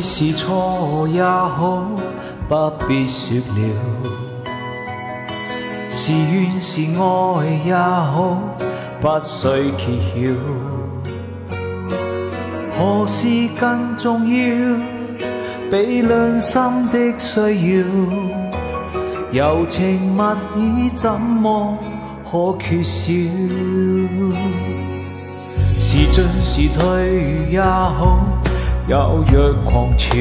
是錯也好，不必說了。是怨是愛也好，不需揭曉。何事更重要？比兩心的需要。柔情蜜意怎麼可缺少？是進是退也好，有若狂潮。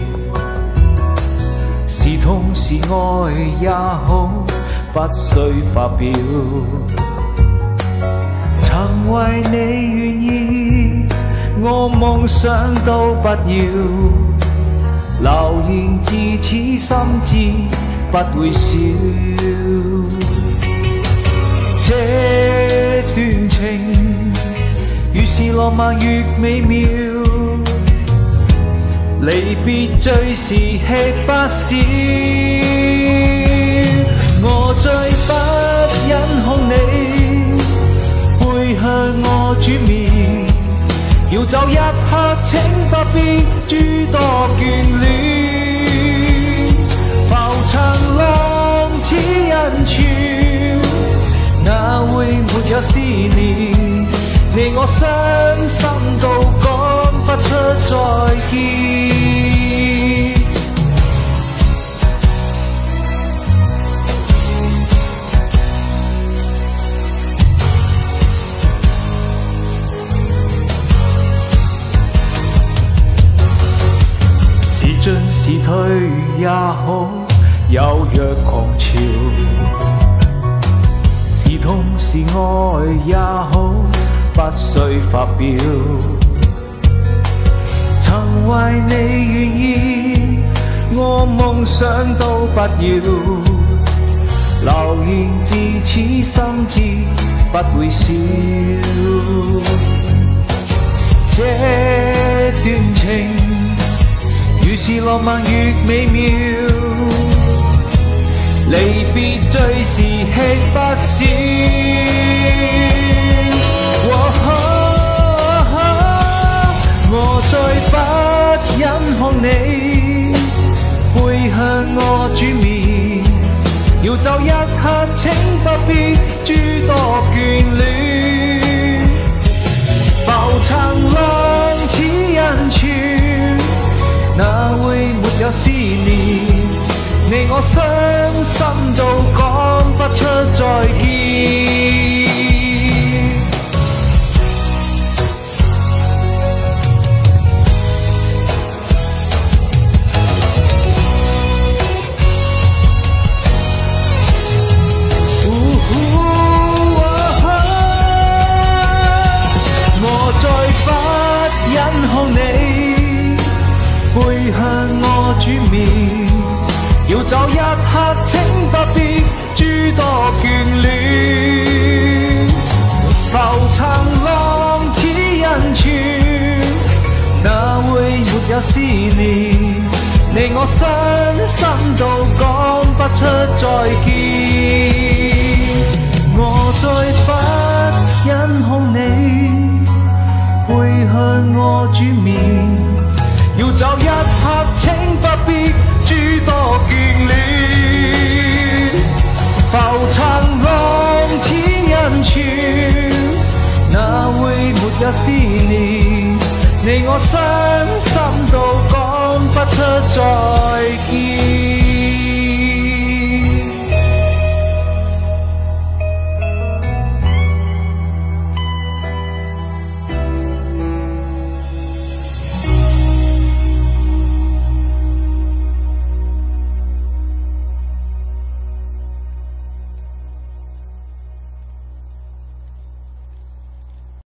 是痛是愛也好，不需發表。曾為你願意，我夢想都不要。留言自此心知不會少。這段情越是浪漫越美妙，離別最是吃不消。我最不忍看你背向我轉面，要走一刻請不必諸多眷戀。浮層浪似人潮，哪會沒有思念？你我傷心到講不出再見。是進是退也好，有若狂潮。是痛是愛也好，不需發表。曾為你願意，我夢想都不要。留言自此心知不會少。這段情越是浪漫越美妙，離別最是吃不消。我最不忍看你背向我轉面，要走一刻請不必諸多眷戀。浮層浪似人潮，哪會沒有思念？你我傷心到講不出再見。我再不忍看你背向我轉面，要走一刻請不必諸多眷戀。浮層浪似人潮，哪會沒有思念？你我傷心到講不出再見。我再不忍看你背向我轉面，要走一刻請不必諸多眷戀。浮層浪似人潮，哪會沒有思念？你我傷心到講不出再